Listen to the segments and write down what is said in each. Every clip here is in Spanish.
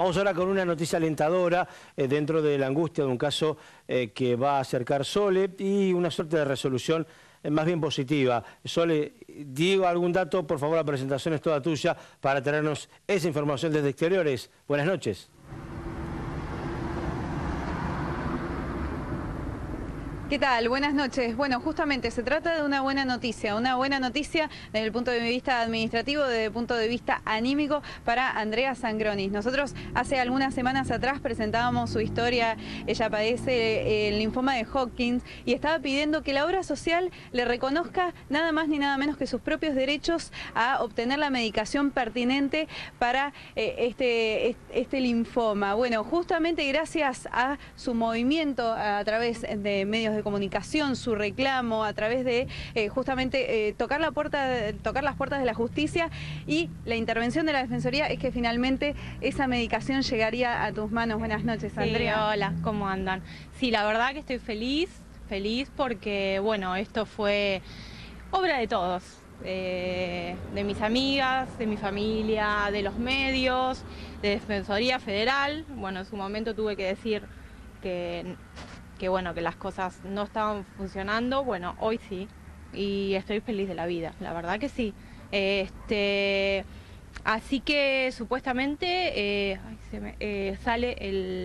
Vamos ahora con una noticia alentadora dentro de la angustia de un caso que va a acercar Sole y una suerte de resolución más bien positiva. Sole, Diego, algún dato, por favor, la presentación es toda tuya para tenernos esa información desde exteriores. Buenas noches. ¿Qué tal? Buenas noches. Bueno, justamente se trata de una buena noticia desde el punto de vista administrativo, desde el punto de vista anímico para Andrea Zangronis. Nosotros hace algunas semanas atrás presentábamos su historia. Ella padece el linfoma de Hodgkin y estaba pidiendo que la obra social le reconozca nada más ni nada menos que sus propios derechos a obtener la medicación pertinente para este linfoma. Bueno, justamente gracias a su movimiento a través de medios de comunicación, su reclamo a través de justamente tocar las puertas de la justicia y la intervención de la Defensoría es que finalmente esa medicación llegaría a tus manos. Buenas noches, Andrea. Sí, hola, ¿cómo andan? Sí, la verdad que estoy feliz porque, bueno, esto fue obra de todos, de mis amigas, de mi familia, de los medios, de Defensoría Federal. Bueno, en su momento tuve que decir que bueno, que las cosas no estaban funcionando. Bueno, hoy sí, y estoy feliz de la vida, la verdad que sí. Así que supuestamente sale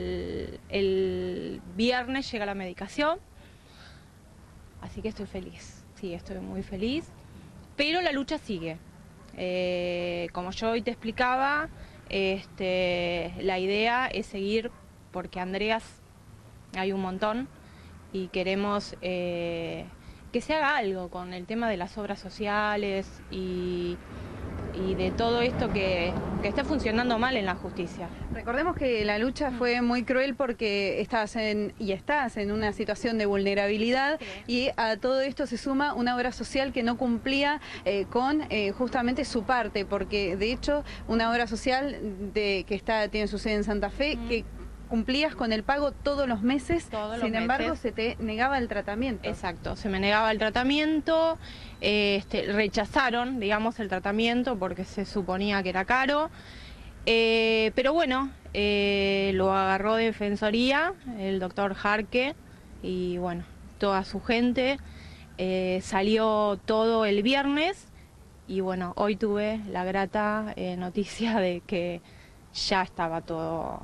el viernes, llega la medicación, así que estoy feliz, sí, estoy muy feliz, pero la lucha sigue. Como yo hoy te explicaba, la idea es seguir porque Andreas hay un montón y queremos que se haga algo con el tema de las obras sociales y de todo esto que está funcionando mal en la justicia. Recordemos que la lucha fue muy cruel porque estás en una situación de vulnerabilidad, sí. Y a todo esto se suma una obra social que no cumplía con justamente su parte, porque de hecho una obra social tiene su sede en Santa Fe, que cumplías con el pago todos los meses, sin embargo se te negaba el tratamiento. Exacto, se me negaba el tratamiento, rechazaron, digamos, el tratamiento porque se suponía que era caro, pero bueno, lo agarró Defensoría, el doctor Jarque y bueno, toda su gente, salió todo el viernes y bueno, hoy tuve la grata noticia de que ya estaba todo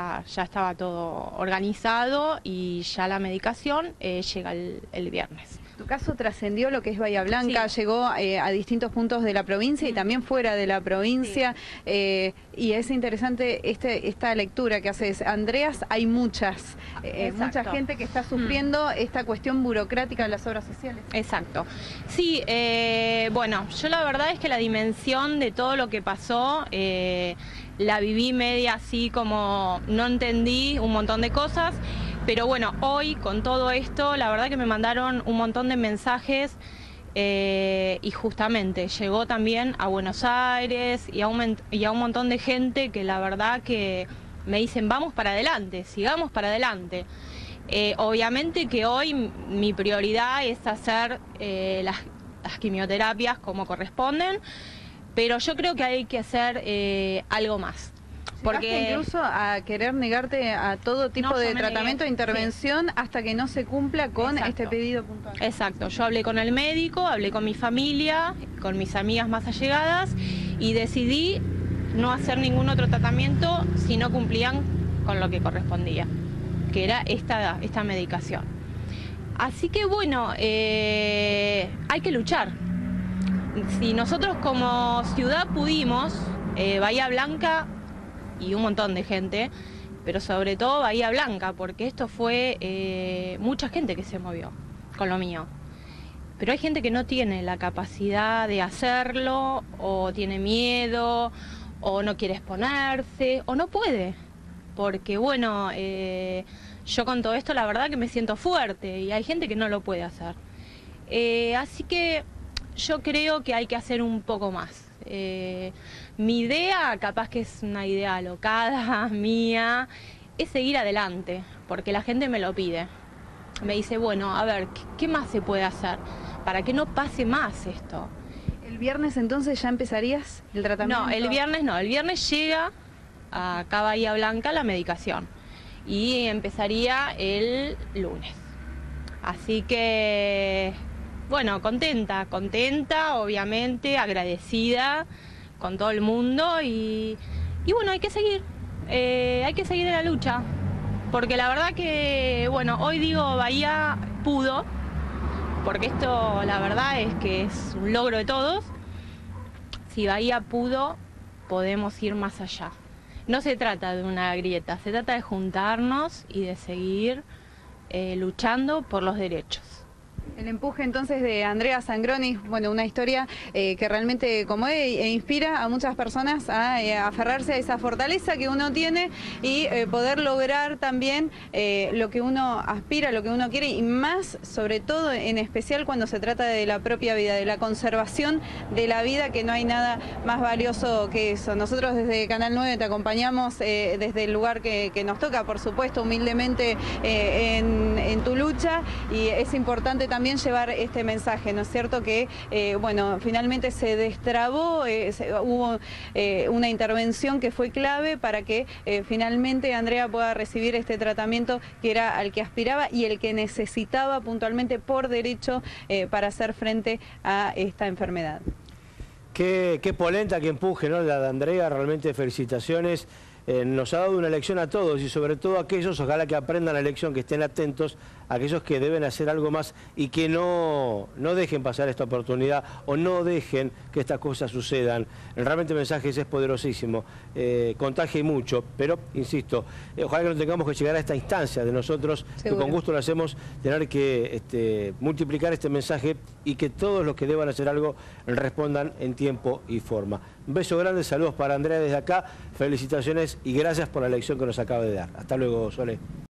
organizado y ya la medicación llega el viernes. Tu caso trascendió lo que es Bahía Blanca, sí. Llegó a distintos puntos de la provincia y también fuera de la provincia, sí. Y es interesante esta lectura que haces. Andreas, hay mucha gente que está sufriendo esta cuestión burocrática de las obras sociales. Exacto. Sí, bueno, yo la verdad es que la dimensión de todo lo que pasó la viví media así como no entendí un montón de cosas. Pero bueno, hoy con todo esto, la verdad que me mandaron un montón de mensajes y justamente llegó también a Buenos Aires y a un montón de gente que la verdad que me dicen vamos para adelante, sigamos para adelante. Obviamente que hoy mi prioridad es hacer las quimioterapias como corresponden, pero yo creo que hay que hacer algo más. Porque incluso a querer negarte a todo tipo de tratamiento, intervención, sí. Hasta que no se cumpla con este pedido puntual. Exacto, yo hablé con el médico, hablé con mi familia, con mis amigas más allegadas y decidí no hacer ningún otro tratamiento si no cumplían con lo que correspondía, que era esta medicación. Así que bueno, hay que luchar. Si nosotros como ciudad pudimos, Bahía Blanca y un montón de gente, pero sobre todo Bahía Blanca, porque esto fue mucha gente que se movió con lo mío. Pero hay gente que no tiene la capacidad de hacerlo, o tiene miedo, o no quiere exponerse, o no puede. Porque bueno, yo con todo esto la verdad que me siento fuerte y hay gente que no lo puede hacer. Así que yo creo que hay que hacer un poco más. Mi idea, capaz que es una idea alocada, mía, es seguir adelante, porque la gente me lo pide. Me dice, bueno, a ver, ¿qué más se puede hacer para que no pase más esto? ¿El viernes entonces ya empezarías el tratamiento? No, el viernes llega acá a Bahía Blanca la medicación y empezaría el lunes. Así que, bueno, contenta, obviamente, agradecida con todo el mundo y bueno, hay que seguir en la lucha, porque la verdad que, bueno, hoy digo Bahía pudo, porque esto la verdad es que es un logro de todos. Si Bahía pudo, podemos ir más allá. No se trata de una grieta, se trata de juntarnos y de seguir luchando por los derechos. El empuje entonces de Andrea Zangronis, bueno, una historia que realmente conmueve e inspira a muchas personas a aferrarse a esa fortaleza que uno tiene y poder lograr también lo que uno aspira, lo que uno quiere, y más, sobre todo, en especial cuando se trata de la propia vida, de la conservación de la vida, que no hay nada más valioso que eso. Nosotros desde Canal 9 te acompañamos desde el lugar que nos toca, por supuesto, humildemente en tu lucha, y es importante también llevar este mensaje, ¿no es cierto? Que, bueno, finalmente se destrabó, hubo una intervención que fue clave para que finalmente Andrea pueda recibir este tratamiento que era al que aspiraba y el que necesitaba puntualmente por derecho para hacer frente a esta enfermedad. Qué polenta, qué empuje, ¿no? La de Andrea, realmente felicitaciones. Nos ha dado una lección a todos y sobre todo a aquellos, ojalá que aprendan la lección, que estén atentos, a aquellos que deben hacer algo más y que no dejen pasar esta oportunidad o no dejen que estas cosas sucedan. Realmente el mensaje es poderosísimo, contagia y mucho, pero insisto, ojalá que no tengamos que llegar a esta instancia de nosotros, que con gusto lo hacemos, tener que multiplicar este mensaje y que todos los que deban hacer algo respondan en tiempo y forma. Un beso grande, saludos para Andrea desde acá, felicitaciones y gracias por la lección que nos acaba de dar. Hasta luego, Sole.